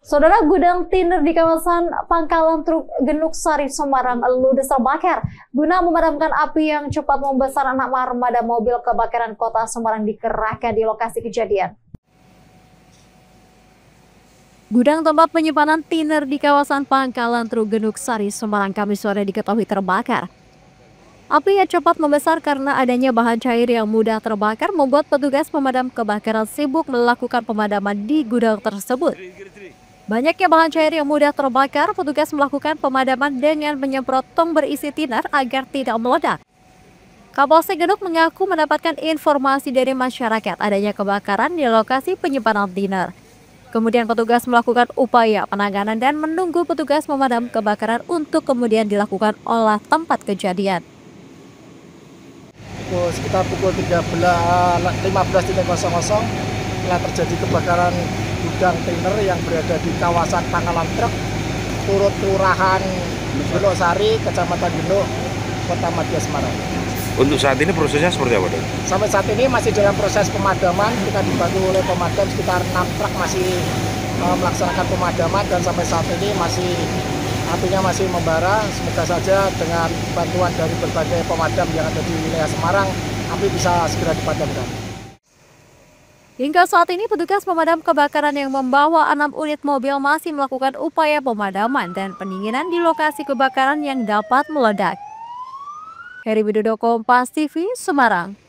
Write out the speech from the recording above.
Saudara, gudang tiner di kawasan Pangkalan Truk Genuk Sari, Semarang ludes terbakar. Guna memadamkan api yang cepat membesar, anak armada mobil kebakaran kota Semarang dikerahkan di lokasi kejadian. Gudang tempat penyimpanan tiner di kawasan Pangkalan Truk Genuk Sari, Semarang Kamis sore diketahui terbakar. Api yang cepat membesar karena adanya bahan cair yang mudah terbakar membuat petugas pemadam kebakaran sibuk melakukan pemadaman di gudang tersebut. Banyaknya bahan cair yang mudah terbakar, petugas melakukan pemadaman dengan menyemprot tong berisi tiner agar tidak meledak. Kapolsek Genuk mengaku mendapatkan informasi dari masyarakat adanya kebakaran di lokasi penyimpanan tiner. Kemudian petugas melakukan upaya penanganan dan menunggu petugas pemadam kebakaran untuk kemudian dilakukan olah tempat kejadian. Sekitar pukul 15.00 telah terjadi kebakaran gudang tiner yang berada di kawasan Pangkalan Truk, turut kelurahan Genuk Sari, Kecamatan Genuk, Kota Madya, Semarang. Untuk saat ini prosesnya seperti apa, Dok? Sampai saat ini masih dalam proses pemadaman, kita dibantu oleh pemadam sekitar 6 truk masih melaksanakan pemadaman dan sampai saat ini apinya masih membara. Semoga saja dengan bantuan dari berbagai pemadam yang ada di wilayah Semarang, api bisa segera dipadamkan. Hingga saat ini petugas pemadam kebakaran yang membawa 6 unit mobil masih melakukan upaya pemadaman dan pendinginan di lokasi kebakaran yang dapat meledak. Heri Widodo, Kompas TV, Semarang.